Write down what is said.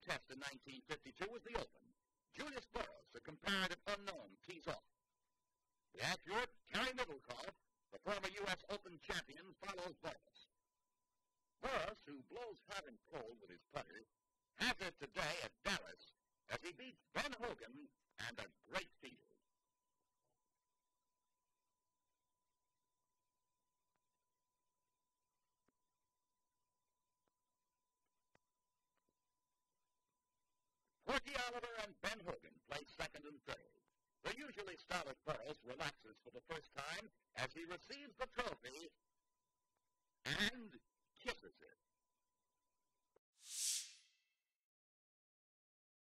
test in 1952 was the Open. Julius Boros, a comparative unknown, tees off. The accurate Kerry Middlecoff, the former U.S. Open champion, follows Boros. Boros, who blows hot and cold with his putter, has it today at Dallas as he beats Ben Hogan and a great field. Porky Oliver and Ben Hogan play second and third. The usually stylish Boros relaxes for the first time as he receives the trophy and kisses it.